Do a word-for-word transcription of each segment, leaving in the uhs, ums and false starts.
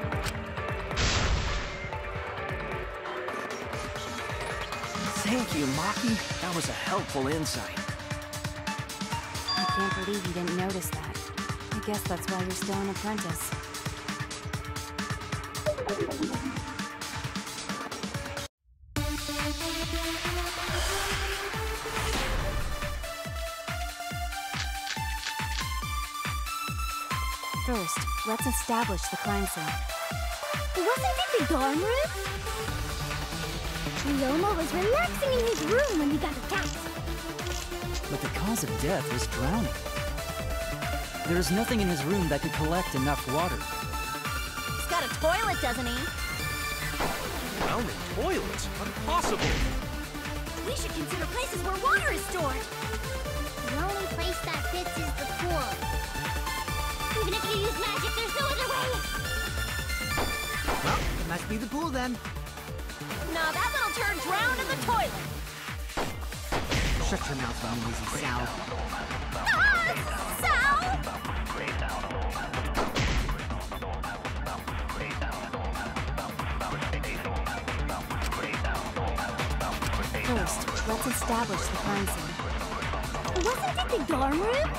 Thank you, Maki. That was a helpful insight. I can't believe you didn't notice that. I guess that's why you're still an apprentice. First, let's establish the crime scene. Wasn't it the dorm room? Ryoma was relaxing in his room when he got attacked. But the cause of death was drowning. There is nothing in his room that could collect enough water. He's got a toilet, doesn't he? Drowning toilets? Impossible! We should consider places where water is stored. The only place that fits is the pool. Even if you use magic, there's no other way! Well, it must be the pool then. No, that little turd drowned in the toilet! Shut your mouth, you lazy Sal. Ah! Sal! First, let's establish the crime scene. Wasn't it the dorm room?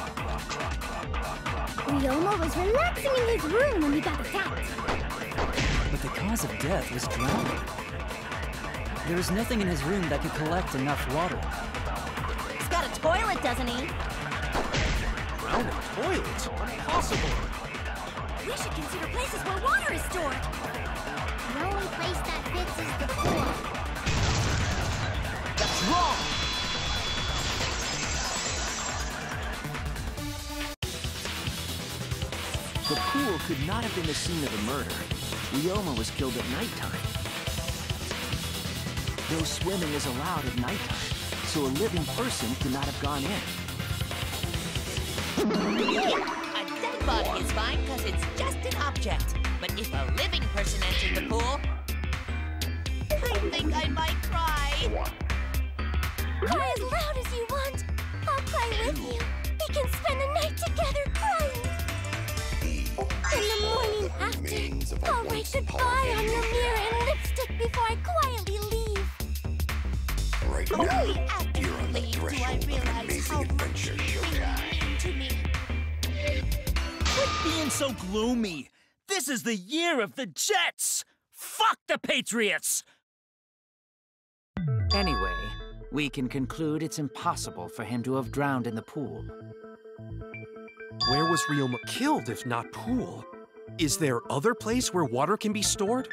Ryoma was relaxing in his room when he got attacked. But the cause of death was drowning. There is nothing in his room that could collect enough water. He's got a toilet, doesn't he? Drowning toilets? Impossible! We should consider places where water is stored. The only place that fits is the pool. That's wrong! The pool could not have been the scene of the murder. Ryoma was killed at nighttime. Though swimming is allowed at nighttime, so a living person could not have gone in. A dead body is fine because it's just an object. But if a living person entered the pool, I think I might cry. Cry as loud as you want. I'll cry with you. We can spend the night together crying. In the morning after, I'll write goodbye on your mirror and lipstick before I quietly leave. Right Only now, after you're you on the leave do I threshold of an realize amazing how much adventure you showtime. mean to me. Quit being so gloomy! This is the year of the Jets! Fuck the Patriots! Anyway, we can conclude it's impossible for him to have drowned in the pool. Where was Ryoma killed if not pool? Is there other place where water can be stored?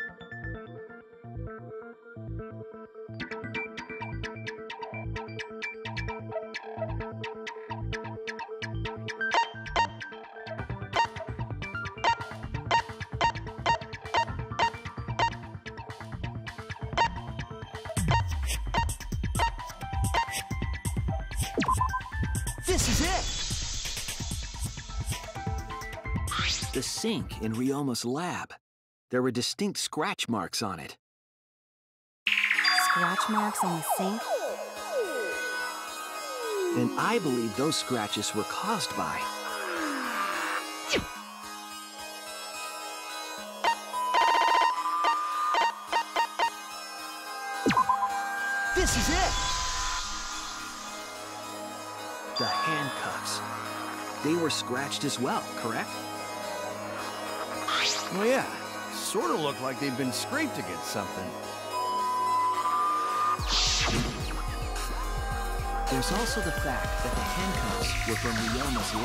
This is it! The sink in Ryoma's lab. There were distinct scratch marks on it. Scratch marks on the sink? And I believe those scratches were caused by... This is it! The handcuffs. They were scratched as well, correct? Oh yeah, sort of looked like they'd been scraped against something. There's also the fact that the handcuffs were from Ryoma's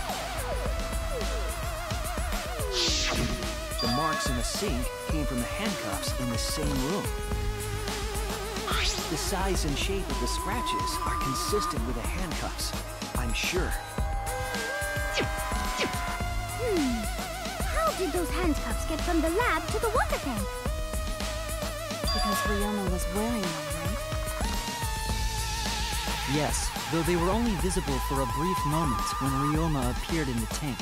lab. The marks in the sink came from the handcuffs in the same room. The size and shape of the scratches are consistent with the handcuffs, I'm sure. Hmm. How did those handcuffs get from the lab to the water tank? Because Ryoma was wearing them, right? Yes, though they were only visible for a brief moment when Ryoma appeared in the tank.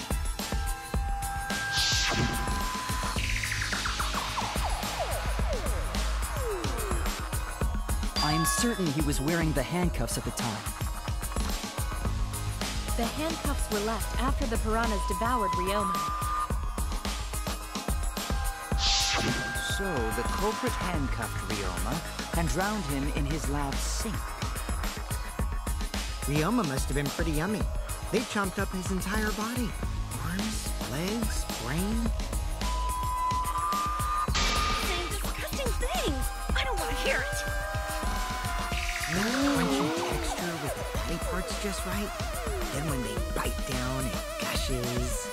I am certain he was wearing the handcuffs at the time. The handcuffs were left after the piranhas devoured Ryoma. So, the culprit handcuffed Ryoma and drowned him in his lab sink. Ryoma must have been pretty yummy. They chomped up his entire body. Arms, legs, brain. Saying disgusting things. I don't want to hear it. Crunchy texture with the body parts just right. Then when they bite down, it gushes.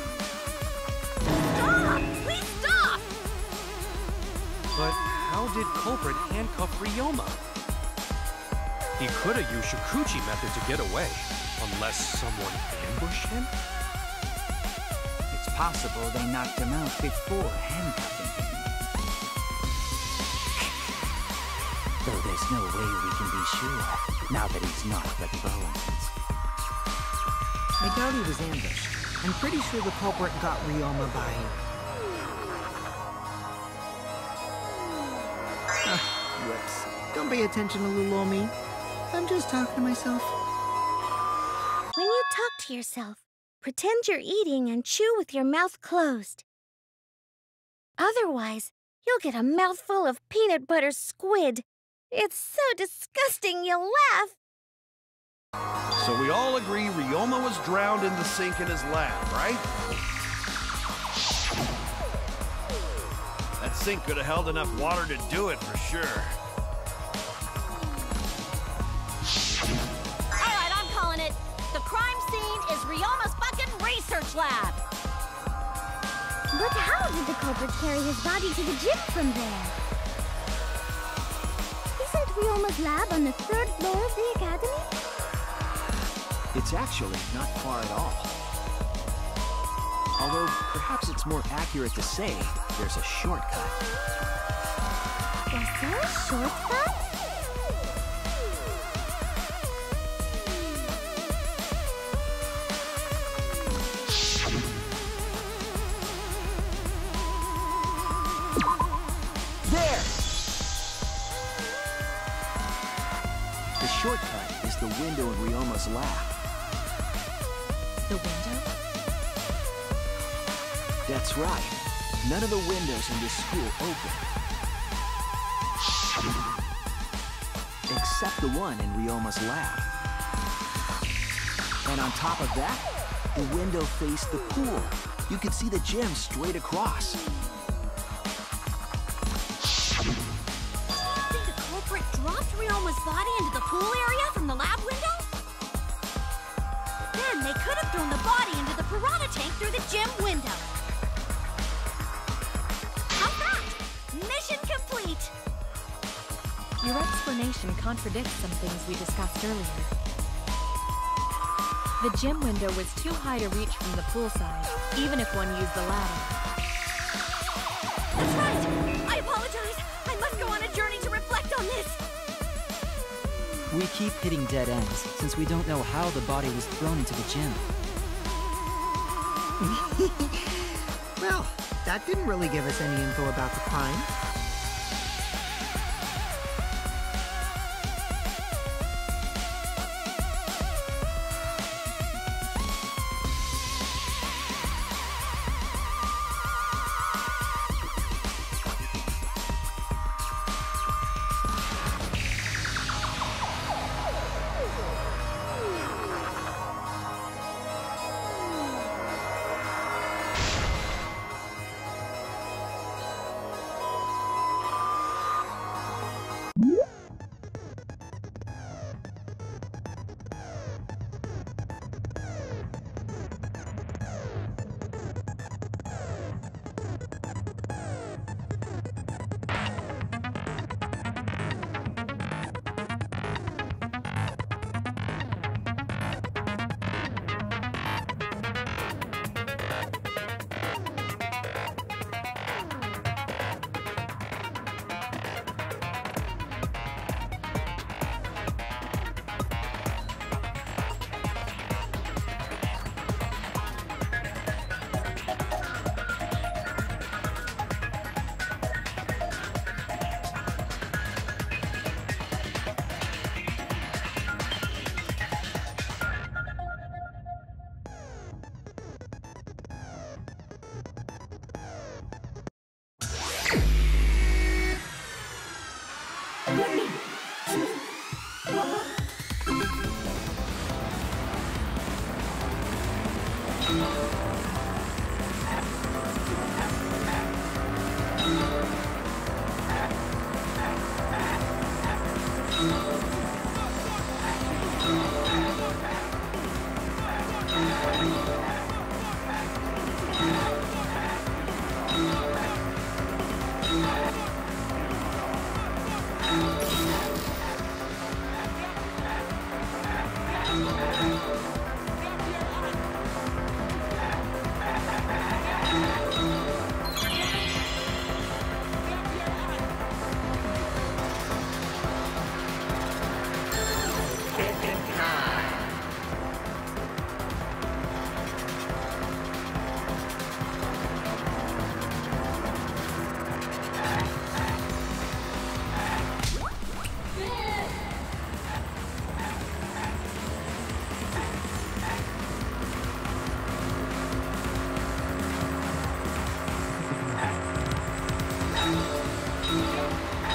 Stop! Please stop! But how did culprit handcuff Ryoma? He could have used Shikuchi method to get away, unless someone ambushed him? It's possible they knocked him out before handcuffing him. Though there's no way we can be sure, now that he's not but bones. I doubt he was ambushed. I'm pretty sure the culprit got Ryoma by... Ah, whoops. Don't pay attention to Lulomi. I'm just talking to myself. When you talk to yourself, pretend you're eating and chew with your mouth closed. Otherwise, you'll get a mouthful of peanut butter squid. It's so disgusting you'll laugh. So we all agree Ryoma was drowned in the sink in his lab, right? That sink could have held enough water to do it for sure. All right, I'm calling it. The crime scene is Ryoma's fucking research lab. But how did the culprit carry his body to the gym from there? Isn't Ryoma's lab on the third floor of the academy? It's actually not far at all. Although, perhaps it's more accurate to say there's a shortcut. Is there a shortcut? There! The shortcut is the window in Ryoma's lab. The window? That's right. None of the windows in this school open. Except the one in Ryoma's lab. And on top of that, the window faced the pool. You could see the gym straight across. You think the culprit dropped Ryoma's body into the pool area from the lab window? Then they could have thrown the body into the piranha tank through the gym window. How's that? Mission complete! Your explanation contradicts some things we discussed earlier. The gym window was too high to reach from the poolside, even if one used the ladder. That's right! I apologize! I must go on a journey to reflect on this! We keep hitting dead ends, since we don't know how the body was thrown into the gym. Well, that didn't really give us any info about the crime.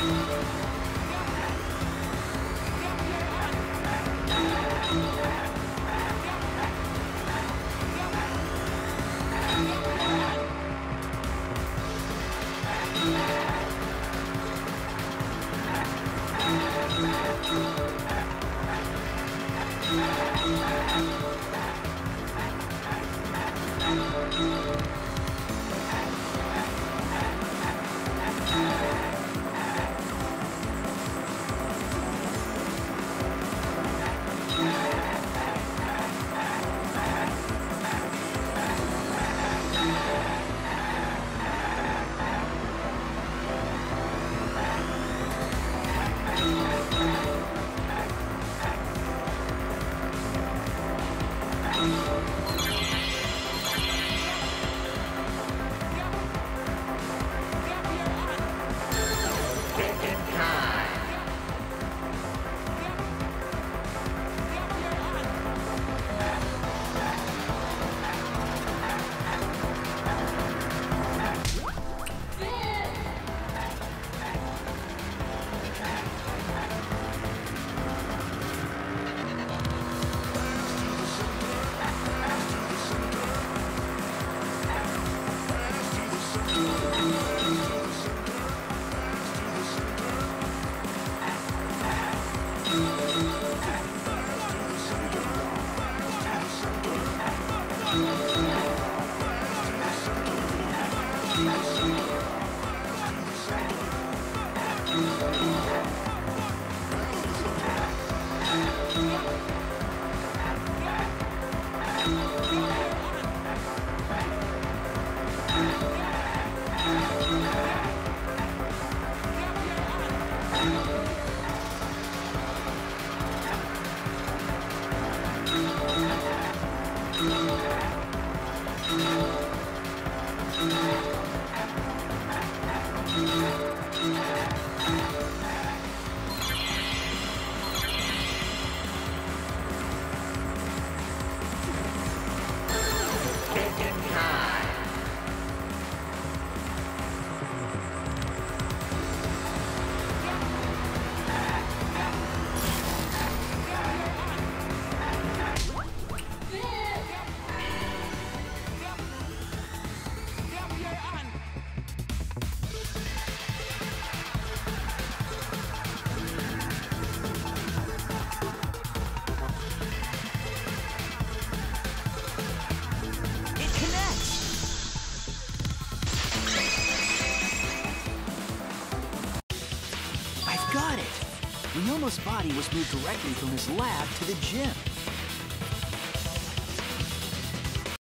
Got it! Ryoma's body was moved directly from his lab to the gym.